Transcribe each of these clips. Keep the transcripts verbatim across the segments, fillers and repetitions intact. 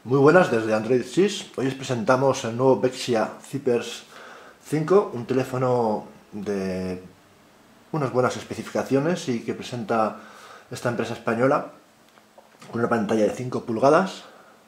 Muy buenas desde Android seis. Hoy os presentamos el nuevo Vexia Zippers cinco, un teléfono de unas buenas especificaciones y que presenta esta empresa española con una pantalla de cinco pulgadas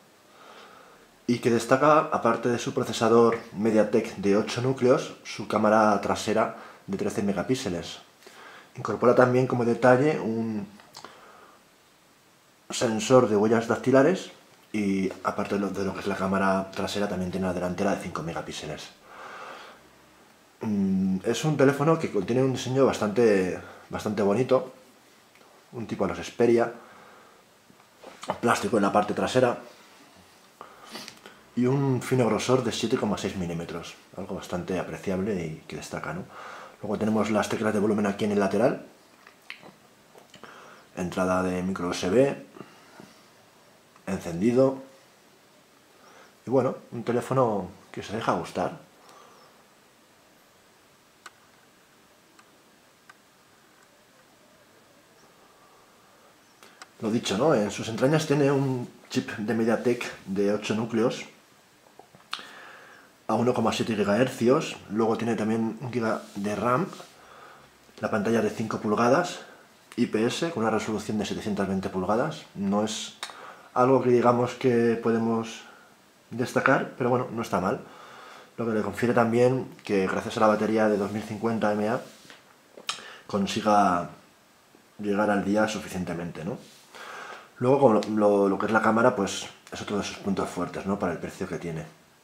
y que destaca, aparte de su procesador MediaTek de ocho núcleos, su cámara trasera de trece megapíxeles. Incorpora también como detalle un sensor de huellas dactilares y aparte de lo, de lo que es la cámara trasera también tiene una delantera de cinco megapíxeles. Mm, es un teléfono que contiene un diseño bastante, bastante bonito, un tipo a los Xperia, plástico en la parte trasera y un fino grosor de siete coma seis milímetros, algo bastante apreciable y que destaca, ¿no? Luego tenemos las teclas de volumen aquí en el lateral, entrada de micro U S B, encendido y bueno, un teléfono que se deja gustar. Lo dicho, ¿no? En sus entrañas tiene un chip de MediaTek de ocho núcleos a uno coma siete gigahercios, luego tiene también un giga de RAM, la pantalla de cinco pulgadas, I P S con una resolución de setecientos veinte pulgadas, no es algo que digamos que podemos destacar, pero bueno, no está mal. Lo que le confiere también que gracias a la batería de dos mil cincuenta mAh consiga llegar al día suficientemente, ¿no? Luego, como lo, lo, lo que es la cámara, pues es otro de sus puntos fuertes, ¿no? Para el precio que tiene.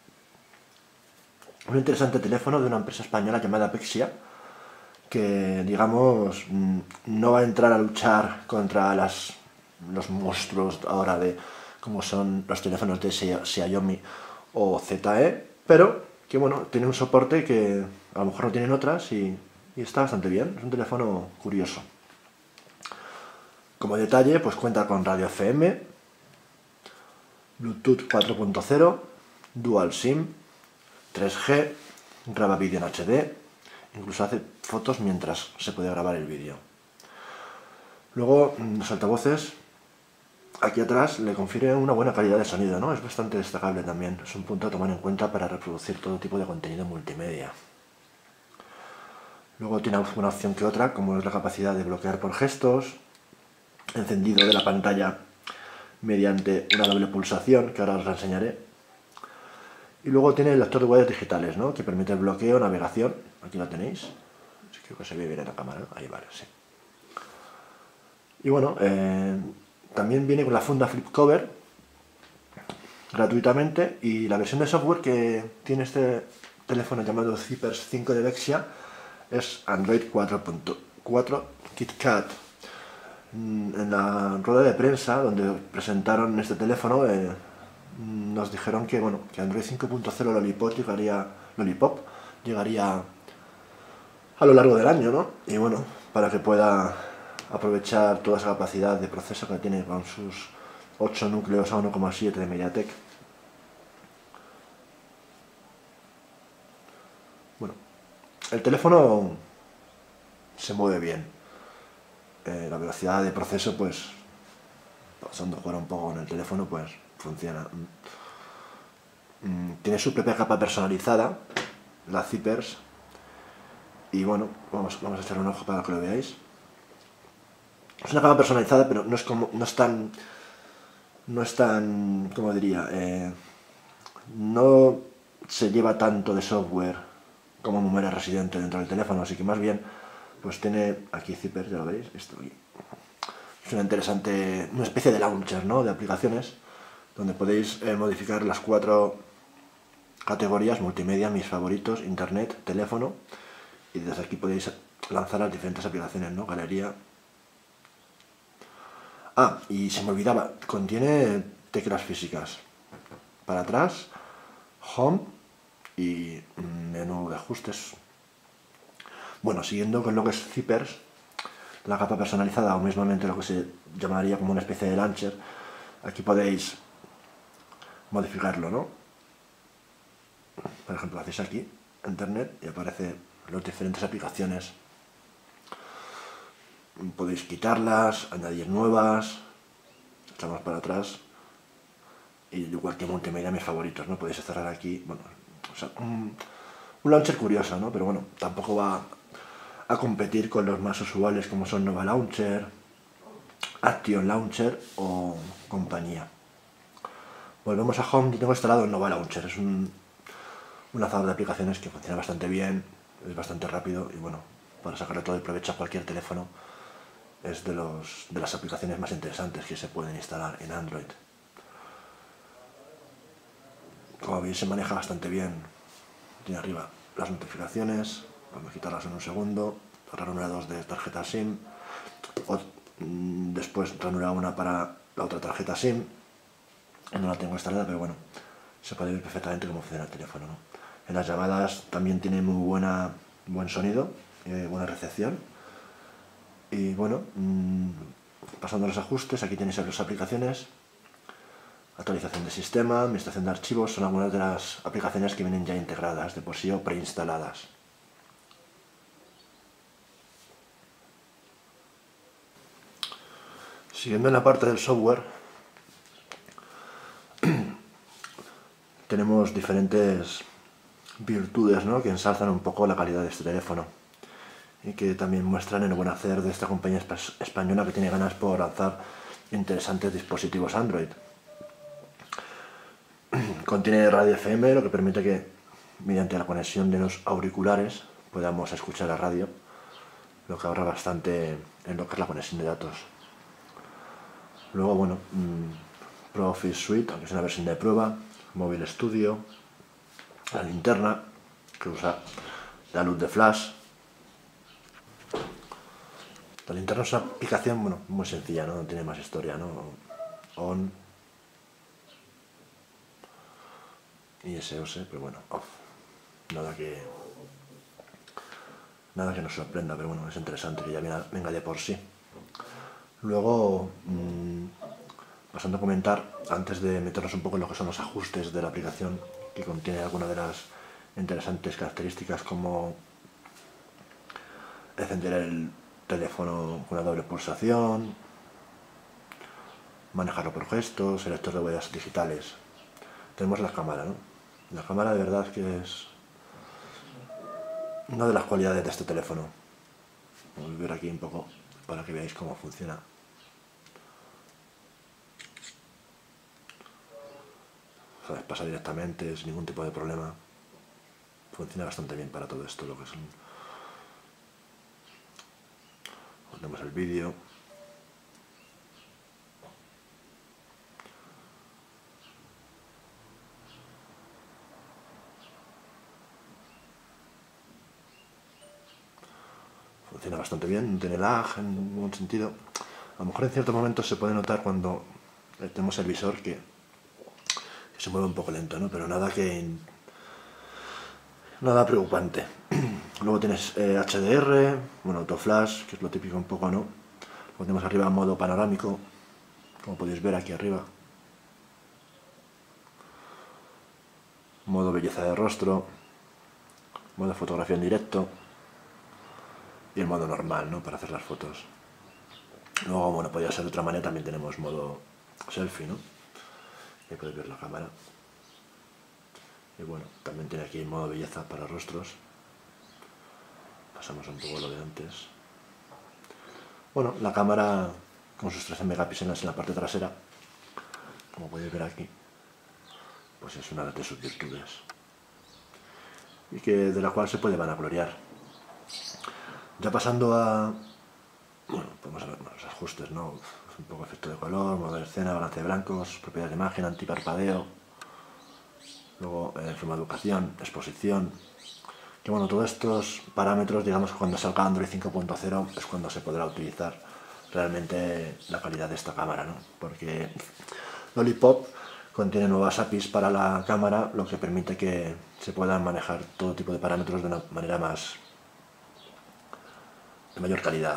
Un interesante teléfono de una empresa española llamada Vexia, que digamos no va a entrar a luchar contra las, los monstruos ahora de como son los teléfonos de Xiaomi o Z T E, pero que bueno, tiene un soporte que a lo mejor no tienen otras y, y está bastante bien, es un teléfono curioso. Como detalle, pues cuenta con radio F M, Bluetooth cuatro punto cero, Dual SIM, tres G, graba vídeo en H D, incluso hace fotos mientras se puede grabar el vídeo. Luego, los altavoces, aquí atrás, le confieren una buena calidad de sonido, ¿no? Es bastante destacable también, es un punto a tomar en cuenta para reproducir todo tipo de contenido multimedia. Luego tiene una opción que otra, como es la capacidad de bloquear por gestos, encendido de la pantalla mediante una doble pulsación, que ahora os la enseñaré. Y luego tiene el lector de huellas digitales, ¿no? Que permite el bloqueo, navegación. Aquí lo tenéis. Creo que se ve bien en la cámara, ¿no? Ahí vale, sí. Y bueno, eh, también viene con la funda flip cover gratuitamente y la versión de software que tiene este teléfono llamado Zippers cinco de Vexia es Android cuatro punto cuatro KitKat. En la rueda de prensa donde presentaron este teléfono eh, nos dijeron que bueno, que Android cinco punto cero Lollipop llegaría, Lollipop llegaría a lo largo del año, ¿no? Y bueno, para que pueda aprovechar toda esa capacidad de proceso que tiene con sus ocho núcleos a uno coma siete de MediaTek. Bueno, el teléfono se mueve bien. Eh, la velocidad de proceso, pues, pasando a jugar un poco con el teléfono, pues funciona. Mm, tiene su propia capa personalizada, la Zippers, y bueno, vamos, vamos a echar un ojo para que lo veáis. Es una capa personalizada, pero no es como, no es tan, no es tan, ¿cómo diría? Eh, no se lleva tanto de software como memoria residente dentro del teléfono, así que más bien, pues tiene aquí Zippers, ya lo veis, esto aquí. Es una interesante, una especie de launcher, ¿no? De aplicaciones, donde podéis eh, modificar las cuatro categorías: multimedia, mis favoritos, internet, teléfono, y desde aquí podéis lanzar las diferentes aplicaciones, ¿no? Galería. Ah, y se me olvidaba, contiene teclas físicas. Para atrás, home y menú de ajustes. Bueno, siguiendo con lo que es Zippers, la capa personalizada, o mismamente lo que se llamaría como una especie de launcher, aquí podéis modificarlo, ¿no? Por ejemplo, hacéis aquí, internet, y aparecen las diferentes aplicaciones. Podéis quitarlas, añadir nuevas, echamos para atrás y igual que multimedia mis favoritos, ¿no? Podéis cerrar aquí, bueno, o sea, un, un launcher curioso, ¿no? Pero bueno, tampoco va a competir con los más usuales como son Nova Launcher, Action Launcher o compañía. Volvemos a Home y tengo instalado el Nova Launcher. Es un, un lanzador de aplicaciones que funciona bastante bien, es bastante rápido y bueno, para sacarle todo el provecho a cualquier teléfono es de, los, de las aplicaciones más interesantes que se pueden instalar en Android. Como veis se maneja bastante bien. Tiene arriba las notificaciones, podemos quitarlas en un segundo, ranurados de tarjeta SIM, o, mmm, después ranura una para la otra tarjeta SIM. No la tengo instalada, pero bueno, se puede ver perfectamente cómo funciona el teléfono, ¿no? En las llamadas también tiene muy buena, buen sonido, eh, buena recepción. Y bueno, mmm, pasando a los ajustes, aquí tenéis las aplicaciones, actualización de sistema, administración de archivos, son algunas de las aplicaciones que vienen ya integradas de por sí o preinstaladas. Siguiendo en la parte del software, tenemos diferentes virtudes, ¿no?, que ensalzan un poco la calidad de este teléfono y que también muestran el buen hacer de esta compañía española que tiene ganas por lanzar interesantes dispositivos Android. Contiene radio F M, lo que permite que mediante la conexión de los auriculares podamos escuchar la radio, lo que ahorra bastante en lo que es la conexión de datos. Luego, bueno, Pro Office Suite, aunque es una versión de prueba, Móvil Studio, la linterna, que usa la luz de flash. La linterna es una aplicación, bueno, muy sencilla, ¿no? No tiene más historia, ¿no? On y S O S, pero bueno, off. Nada que nada que nos sorprenda, pero bueno, es interesante que ya venga de por sí. Luego, mmm, pasando a comentar, antes de meternos un poco en lo que son los ajustes de la aplicación, que contiene algunas de las interesantes características como encender el teléfono con una doble pulsación, manejarlo por gestos, selector de huellas digitales. Tenemos la cámara, ¿no? La cámara de verdad que es una de las cualidades de este teléfono. Vamos a ver aquí un poco para que veáis cómo funciona. ¿Sabes? Pasa directamente, sin ningún tipo de problema. Funciona bastante bien para todo esto, lo que son... Ponemos el vídeo. Funciona bastante bien, no tiene lag en ningún sentido. A lo mejor en ciertos momentos se puede notar cuando tenemos el visor que, que se mueve un poco lento, ¿no? Pero nada que... nada preocupante. Luego tienes eh, H D R, bueno, autoflash, que es lo típico un poco, ¿no? Luego tenemos arriba modo panorámico, como podéis ver aquí arriba. Modo belleza de rostro, modo fotografía en directo y el modo normal, ¿no?, para hacer las fotos. Luego, bueno, podría ser de otra manera, también tenemos modo selfie, ¿no? Ahí podéis ver la cámara. Y bueno, también tiene aquí modo belleza para rostros. Pasamos un poco lo de antes. Bueno, la cámara con sus trece megapíxeles en la parte trasera, como podéis ver aquí, pues es una de sus virtudes y que de la cual se puede vanagloriar. Ya pasando a... bueno, podemos ver los ajustes, ¿no? Un poco efecto de color, modo de escena, balance de blancos, propiedades de imagen, antiparpadeo. Luego, eh, forma de educación, exposición. Que bueno, todos estos parámetros, digamos que cuando salga Android cinco punto cero es cuando se podrá utilizar realmente la calidad de esta cámara, ¿no? Porque Lollipop contiene nuevas A P Is para la cámara, lo que permite que se puedan manejar todo tipo de parámetros de una manera más... de mayor calidad.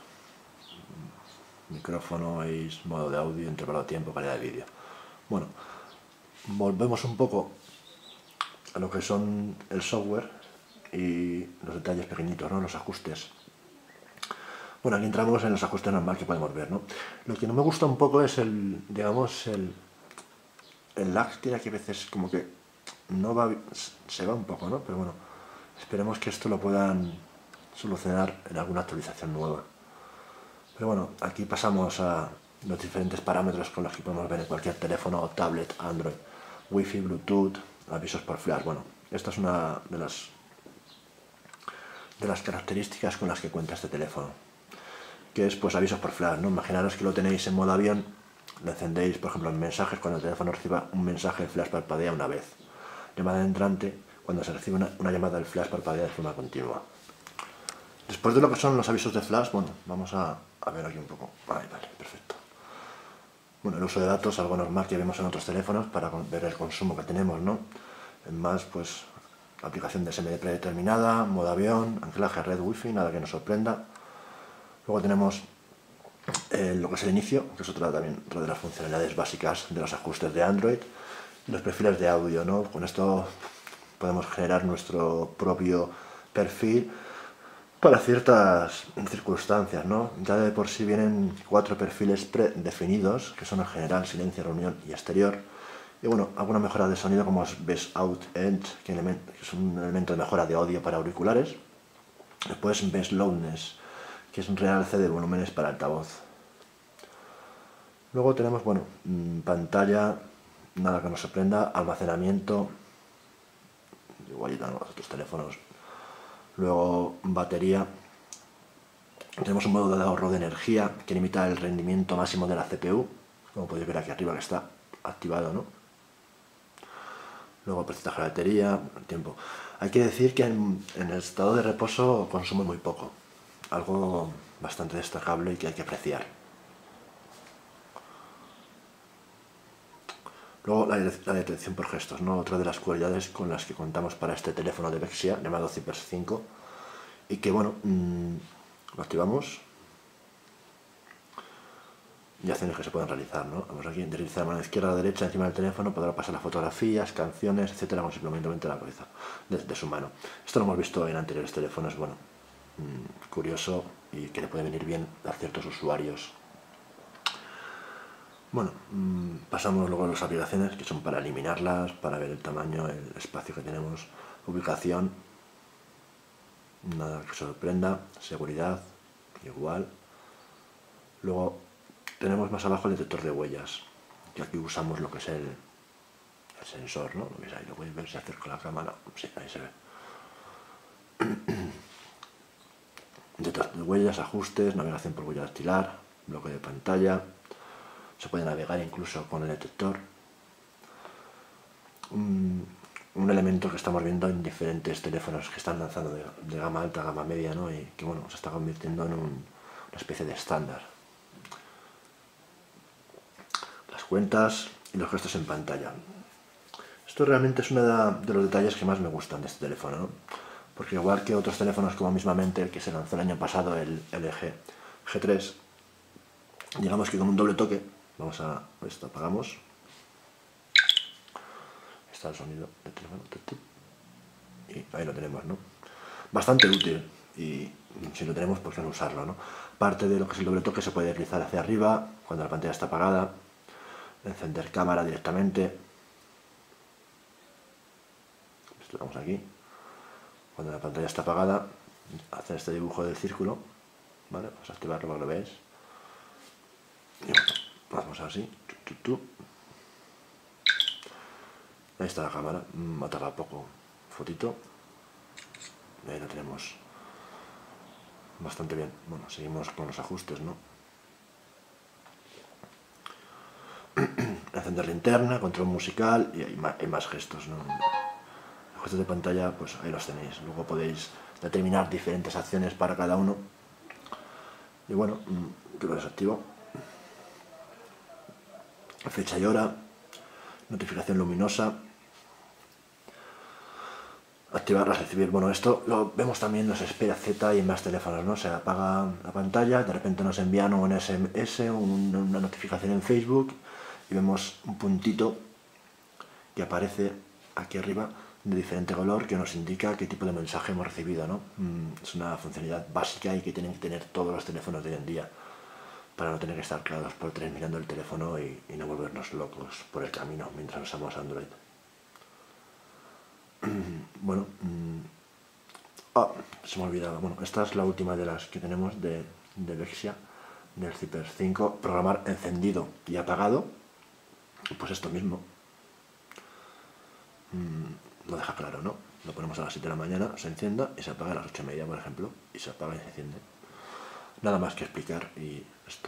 Micrófono, modo de audio, intervalo de tiempo, calidad de vídeo. Bueno, volvemos un poco a lo que son el software y los detalles pequeñitos, ¿no?, los ajustes. Bueno, aquí entramos en los ajustes normales que podemos ver, ¿no? Lo que no me gusta un poco es el, digamos, el, el lag tiene aquí a veces como que no va, se va un poco, ¿no? Pero bueno, esperemos que esto lo puedan solucionar en alguna actualización nueva. Pero bueno, aquí pasamos a los diferentes parámetros con los que podemos ver en cualquier teléfono o tablet, Android, Wi-Fi, Bluetooth, avisos por flash. Bueno, esta es una de las, de las características con las que cuenta este teléfono, que es pues avisos por flash, ¿no? Imaginaros que lo tenéis en modo avión, lo encendéis, por ejemplo, en mensajes, cuando el teléfono reciba un mensaje, el flash parpadea una vez. Llamada entrante, cuando se recibe una, una llamada, el flash parpadea de forma continua. Después de lo que son los avisos de flash, bueno, vamos a, a ver aquí un poco. Vale, vale, perfecto. Bueno, el uso de datos, algo normal que vemos en otros teléfonos para ver el consumo que tenemos, ¿no? En más, pues, aplicación de S M D predeterminada, modo avión, anclaje a red wifi, nada que nos sorprenda. Luego tenemos eh, lo que es el inicio, que es otra, también, otra de las funcionalidades básicas de los ajustes de Android. Y los perfiles de audio, ¿no? Con esto podemos generar nuestro propio perfil para ciertas circunstancias, ¿no? Ya de por sí vienen cuatro perfiles predefinidos, que son en general silencio, reunión y exterior. Y bueno, alguna mejora de sonido como es Best Out Edge, que es un elemento de mejora de audio para auriculares. Después Best Loudness, que es un realce de volúmenes para altavoz. Luego tenemos, bueno, pantalla, nada que nos sorprenda, almacenamiento, igualito a los otros teléfonos. Luego batería, tenemos un modo de ahorro de energía que limita el rendimiento máximo de la C P U, como podéis ver aquí arriba que está activado, ¿no? Luego porcentaje de batería, el tiempo. Hay que decir que en, en el estado de reposo consume muy poco, algo bastante destacable y que hay que apreciar. Luego la, la detección por gestos, ¿no? Otra de las cualidades con las que contamos para este teléfono de Vexia llamado Cypers cinco, y que bueno, mmm, lo activamos y acciones que se pueden realizar, ¿no? Vamos aquí, deslizar mano izquierda a derecha encima del teléfono, podrá pasar las fotografías, canciones, etcétera, con simplemente la cabeza de, de su mano. Esto lo hemos visto en anteriores teléfonos, bueno, mmm, curioso y que le puede venir bien a ciertos usuarios. Bueno, mmm, pasamos luego a las aplicaciones que son para eliminarlas, para ver el tamaño, el espacio que tenemos, ubicación, nada que sorprenda, seguridad, igual. Luego tenemos más abajo el detector de huellas, que aquí usamos lo que es el, el sensor, ¿no? Lo veis ahí, lo podéis ver si acerco la cámara, sí, ahí se ve. Detector de huellas, ajustes, navegación por huella dactilar, bloque de pantalla. Se puede navegar incluso con el detector. Un, un elemento que estamos viendo en diferentes teléfonos que están lanzando de, de gama alta a gama media, ¿no? Y que bueno, se está convirtiendo en un, una especie de estándar. Las cuentas y los gestos en pantalla. Esto realmente es uno de los detalles que más me gustan de este teléfono, ¿no? Porque igual que otros teléfonos como mismamente el que se lanzó el año pasado, el L G G tres, digamos que con un doble toque, vamos a, esto apagamos, ahí está el sonido del teléfono, y ahí lo tenemos, ¿no? Bastante útil, y si lo tenemos, ¿por qué no usarlo, no? Parte de lo que es el doble toque se puede deslizar hacia arriba cuando la pantalla está apagada, encender cámara directamente, esto vamos aquí, cuando la pantalla está apagada, hacer este dibujo del círculo, ¿vale? Vamos a activarlo para que lo veáis. Y bueno, vamos así, tu, tu, tu. Ahí está la cámara, me ha tardado poco, fotito, y ahí lo tenemos bastante bien. Bueno, seguimos con los ajustes, ¿no? Encender linterna, control musical y hay más, hay más gestos, ¿no? Ajustes de pantalla, pues ahí los tenéis. Luego podéis determinar diferentes acciones para cada uno. Y bueno, que lo desactivo. Fecha y hora, notificación luminosa, activarlas, recibir. Bueno, esto lo vemos también en los Xperia Z y en más teléfonos, ¿no? Se apaga la pantalla, de repente nos envían un S M S, un, una notificación en Facebook y vemos un puntito que aparece aquí arriba de diferente color que nos indica qué tipo de mensaje hemos recibido, ¿no? Es una funcionalidad básica y que tienen que tener todos los teléfonos de hoy en día. para no tener que estar cada dos por tres mirando el teléfono y, y no volvernos locos por el camino mientras usamos Android. Bueno, mmm, ah, se me ha olvidado. Bueno, esta es la última de las que tenemos de, de Vexia, del Zypers cinco, programar encendido y apagado. Pues esto mismo. Mm, lo deja claro, ¿no? Lo ponemos a las siete de la mañana, se encienda y se apaga a las ocho y media, por ejemplo, y se apaga y se enciende. Nada más que explicar y esto.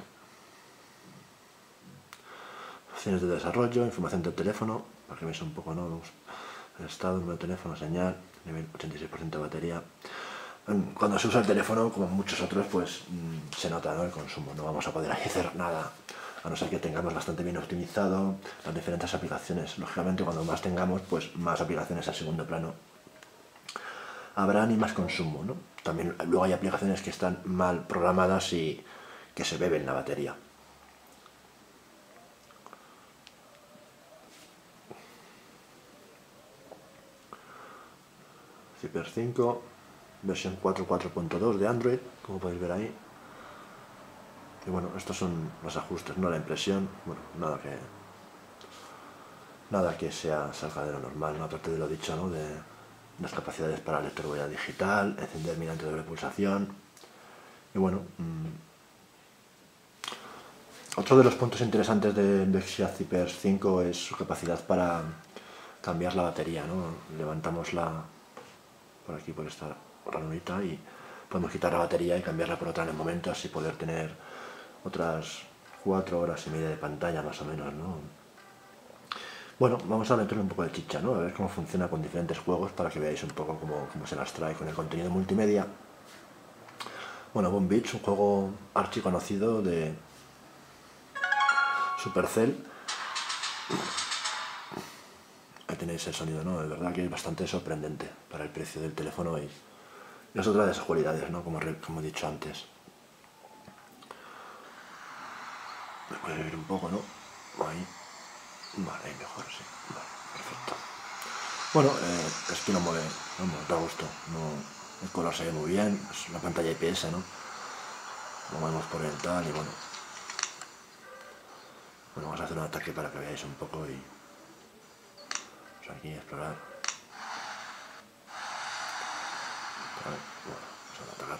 Opciones de desarrollo, información del teléfono, para que veáis un poco, ¿no? El estado, número de teléfono, señal, nivel ochenta y seis por ciento de batería. Cuando se usa el teléfono, como muchos otros, pues mmm, se nota, ¿no? El consumo. No vamos a poder hacer nada, a no ser que tengamos bastante bien optimizado las diferentes aplicaciones. Lógicamente, cuando más tengamos, pues más aplicaciones a segundo plano habrán y más consumo, ¿no? También luego hay aplicaciones que están mal programadas y que se beben la batería. Zypers cinco, versión cuatro punto cuatro punto dos de Android, como podéis ver ahí. Y bueno, estos son los ajustes, no la impresión, bueno, nada que nada que sea salga de lo normal, ¿no? Aparte de lo dicho, ¿no? De las capacidades para lector huella digital, encender mediante doble pulsación. Y bueno, mmm, otro de los puntos interesantes de Vexia Zypers cinco es su capacidad para cambiar la batería, ¿no? Levantamos la por aquí, por esta ranurita, y podemos quitar la batería y cambiarla por otra en el momento, así poder tener otras cuatro horas y media de pantalla más o menos, ¿no? Bueno, vamos a meterle un poco de chicha, ¿no? A ver cómo funciona con diferentes juegos para que veáis un poco cómo, cómo se las trae con el contenido multimedia. Bueno, Bomb Beach, un juego archiconocido de Supercell. Ahí tenéis el sonido, ¿no? De verdad que es bastante sorprendente para el precio del teléfono y es otra de esas cualidades, ¿no? Como, como he dicho antes. Me puede ver un poco, ¿no? Ahí. Vale, ahí mejor, sí. Vale, perfecto. Bueno, eh, es que no mueve, no me da gusto. No, el color se ve muy bien, es una pantalla I P S, ¿no? Lo movemos por el tal y bueno. Bueno, vamos a hacer un ataque para que veáis un poco y... Vamos aquí a explorar. Vale, bueno, vamos a atacar.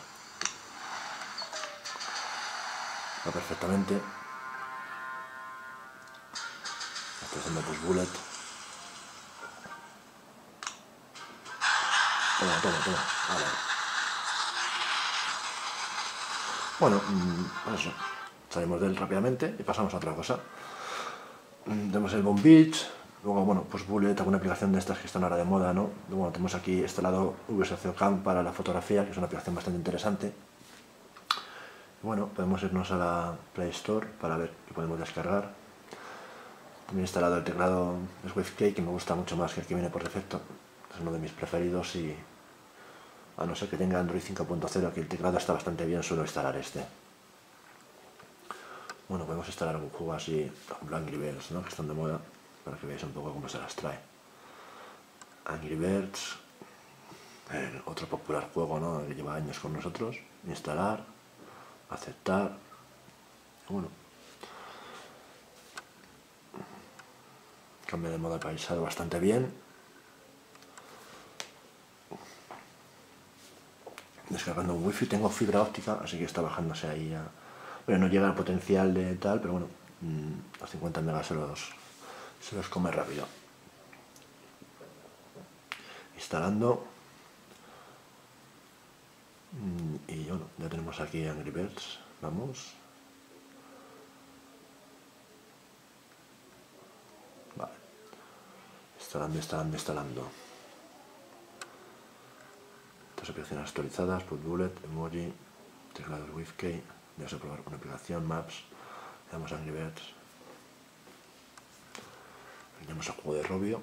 Va perfectamente. Estoy haciendo push bullet. Toma, toma, toma. Vale. Bueno, mmm, eso. Salimos de él rápidamente y pasamos a otra cosa. Mm, tenemos el Bomb Beach. Luego, bueno, push bullet, alguna aplicación de estas que están ahora de moda, ¿no? Luego tenemos aquí instalado V S C O Cam para la fotografía, que es una aplicación bastante interesante. Y bueno, podemos irnos a la Play Store para ver qué podemos descargar. También he instalado el teclado SwiftKey, que me gusta mucho más que el que viene por defecto. Es uno de mis preferidos y a no ser que tenga Android cinco punto cero, que el teclado está bastante bien, suelo instalar este. Bueno, podemos instalar algún juego así, Angry Birds, ¿no? Que están de moda, para que veáis un poco cómo se las trae. Angry Birds, el otro popular juego, ¿no? Que lleva años con nosotros. Instalar, aceptar. Bueno, cambio de modo paisado bastante bien. Descargando un wifi, tengo fibra óptica, así que está bajándose ahí a... Bueno, no llega al potencial de tal, pero bueno, mmm, a cincuenta megas se los, se los come rápido. Instalando. Mm, y bueno, ya tenemos aquí Angry Birds. Vamos. Vale. Instalando, instalando, instalando. Estas aplicaciones actualizadas, push bullet, emoji, teclado SwiftKey. Vamos a probar una aplicación, Maps. Le damos a Angry Birds. Le damos al juego de Robio.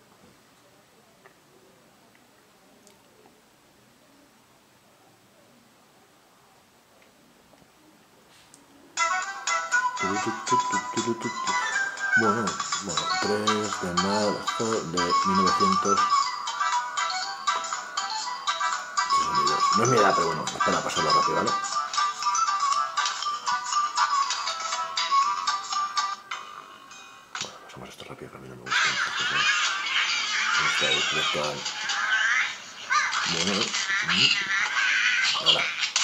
Bueno, bueno, tres de marzo de mil novecientos. No es mi edad, pero bueno, es para pasarlo rápido, ¿vale? rápido que a mí no me gustan estas cosas. Está ahí, está ahí. Bueno, ahora.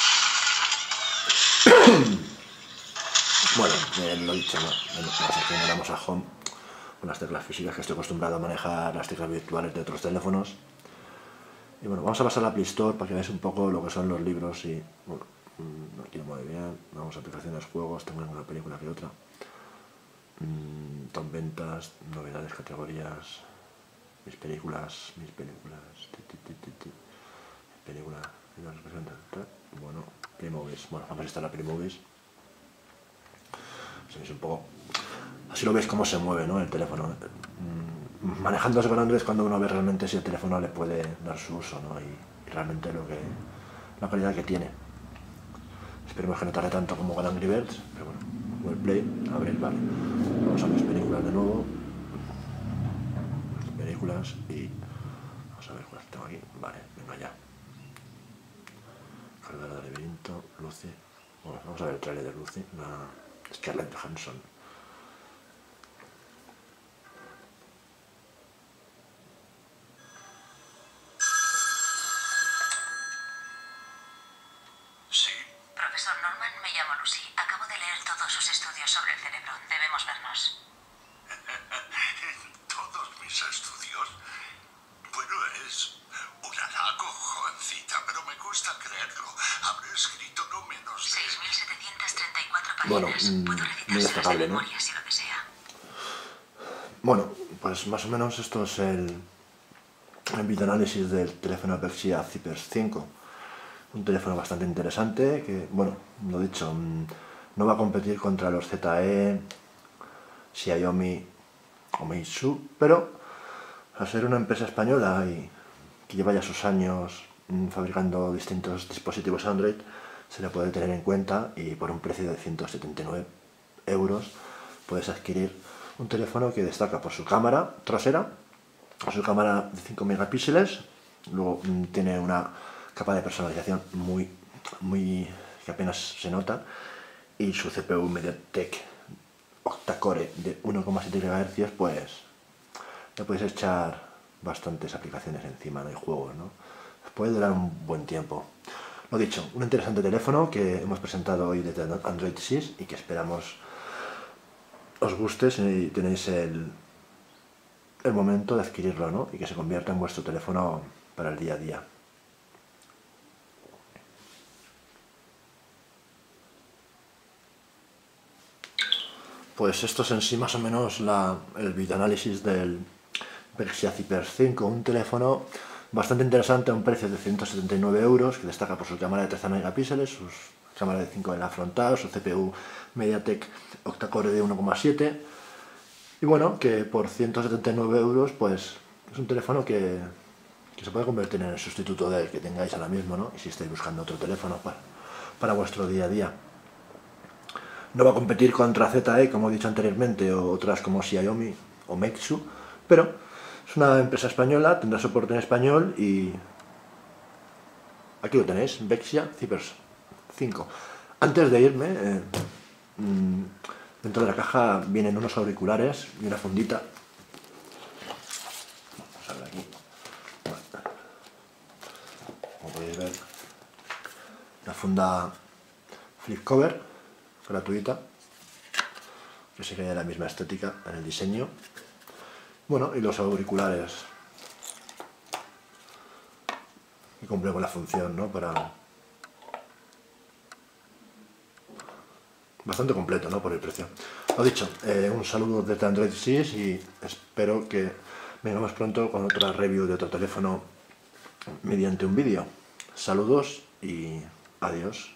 Bueno, eh, lo dicho, ¿no? Vamos a generamos a Home con las teclas físicas, que estoy acostumbrado a manejar las teclas virtuales de otros teléfonos. Y bueno, vamos a pasar a la Play Store para que veáis un poco lo que son los libros y... Bueno, aquí no mueve bien. Vamos a aplicaciones, juegos, tengo una película que otra. Mm, top ventas, novedades, categorías, mis películas, mis películas, ti, ti, ti, ti, ti. película, bueno, Playmobiles, bueno, vamos a instalar Playmobiles. Se ve un poco, así lo veis cómo se mueve, ¿no? El teléfono. Mm, manejándose con Android es cuando uno ve realmente si el teléfono le puede dar su uso, ¿no? Y, y realmente lo que, la calidad que tiene. Esperemos que no tarde tanto como con Angry Birds, pero bueno, Google Play, abrir, vale. Vamos a mis películas de nuevo. Películas y... Vamos a ver cuáles tengo aquí. Vale, venga ya. Cargar de laberinto, Lucy. Bueno, vamos a ver el trailer de Lucy, la Scarlett Johansson. Sí. Profesor Norman, me llamo Lucy. Acabo de leer todos sus estudios sobre el cerebro. Debemos vernos. ¿Todos mis estudios? Bueno, es un halago, jovencita, pero me cuesta creerlo. Habré escrito no menos de... seis mil setecientas treinta y cuatro páginas. Bueno, Puedo muy recitárselas de destacable, ¿no? memoria si lo desea. Bueno, pues más o menos esto es el, el videoanálisis del teléfono Vexia Cypers cinco. Un teléfono bastante interesante que, bueno, lo dicho, no va a competir contra los Z T E, Xiaomi o Meizu, pero al ser una empresa española y que lleva ya sus años fabricando distintos dispositivos Android, se le puede tener en cuenta y por un precio de ciento setenta y nueve euros puedes adquirir un teléfono que destaca por su cámara trasera, su cámara de cinco megapíxeles, luego tiene una capa de personalización muy, muy que apenas se nota, y su C P U MediaTek octa-core de uno coma siete gigahercios, pues le podéis echar bastantes aplicaciones encima, no hay juegos, ¿no? Puede durar un buen tiempo. Lo dicho, un interesante teléfono que hemos presentado hoy desde Android seis y que esperamos os guste si tenéis el, el momento de adquirirlo, ¿no? Y que se convierta en vuestro teléfono para el día a día. Pues esto es en sí más o menos la, el videoanálisis del Vexia Cypers cinco, un teléfono bastante interesante a un precio de ciento setenta y nueve euros, que destaca por su cámara de trece megapíxeles, sus cámara de cinco en la frontal, su C P U MediaTek octa-core de uno coma siete, y bueno, que por ciento setenta y nueve euros pues es un teléfono que, que se puede convertir en el sustituto del que tengáis ahora mismo, ¿no? Y si estáis buscando otro teléfono para, para vuestro día a día. No va a competir contra Z T E, como he dicho anteriormente, o otras como Xiaomi o Meizu, pero es una empresa española, tendrá soporte en español y aquí lo tenéis, Vexia Cypers cinco. Antes de irme, eh, dentro de la caja vienen unos auriculares y una fundita. Vamos a ver aquí. Como podéis ver, una funda flip cover gratuita, que sigue la misma estética en el diseño. Bueno, y los auriculares que cumplen con la función, ¿no? Para bastante completo, ¿no? Por el precio. Lo dicho, eh, un saludo desde Android seis y espero que vengamos pronto con otra review de otro teléfono mediante un vídeo. Saludos y adiós.